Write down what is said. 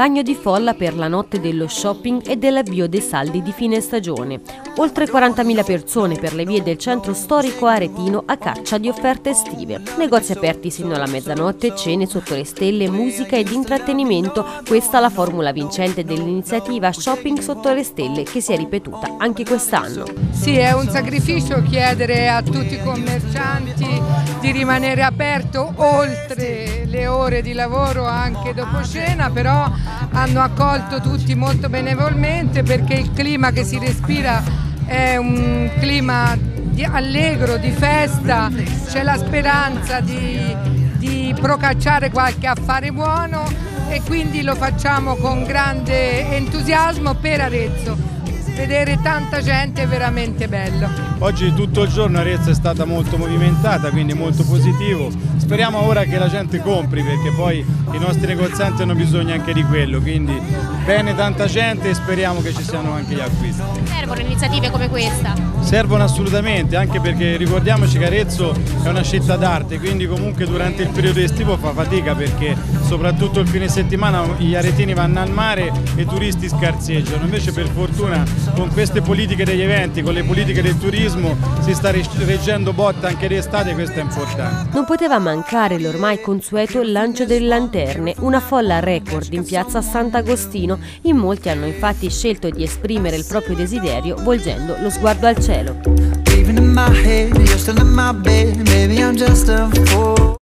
Bagno di folla per la notte dello shopping e dell'avvio dei saldi di fine stagione. Oltre 40.000 persone per le vie del centro storico aretino a caccia di offerte estive. Negozi aperti sino alla mezzanotte, cene sotto le stelle, musica ed intrattenimento. Questa è la formula vincente dell'iniziativa Shopping sotto le stelle, che si è ripetuta anche quest'anno. Sì, è un sacrificio chiedere a tutti i commercianti di rimanere aperto oltre le ore di lavoro anche dopo cena, però hanno accolto tutti molto benevolmente, perché il clima che si respira è un clima allegro, di festa, c'è la speranza di procacciare qualche affare buono e quindi lo facciamo con grande entusiasmo per Arezzo. Vedere tanta gente è veramente bello. Oggi tutto il giorno Arezzo è stata molto movimentata, quindi molto positivo. Speriamo ora che la gente compri, perché poi i nostri negozianti hanno bisogno anche di quello, quindi bene tanta gente e speriamo che ci siano anche gli acquisti. Servono iniziative come questa? Servono assolutamente, anche perché ricordiamoci che Arezzo è una città d'arte, quindi comunque durante il periodo estivo fa fatica, perché soprattutto il fine settimana gli aretini vanno al mare e i turisti scarseggiano. Invece per fortuna con queste politiche degli eventi, con le politiche del turismo, si sta reggendo botta anche d'estate, questo è importante. Non poteva mancare l'ormai consueto lancio delle lanterne, una folla record in piazza Sant'Agostino. In molti hanno infatti scelto di esprimere il proprio desiderio volgendo lo sguardo al cielo.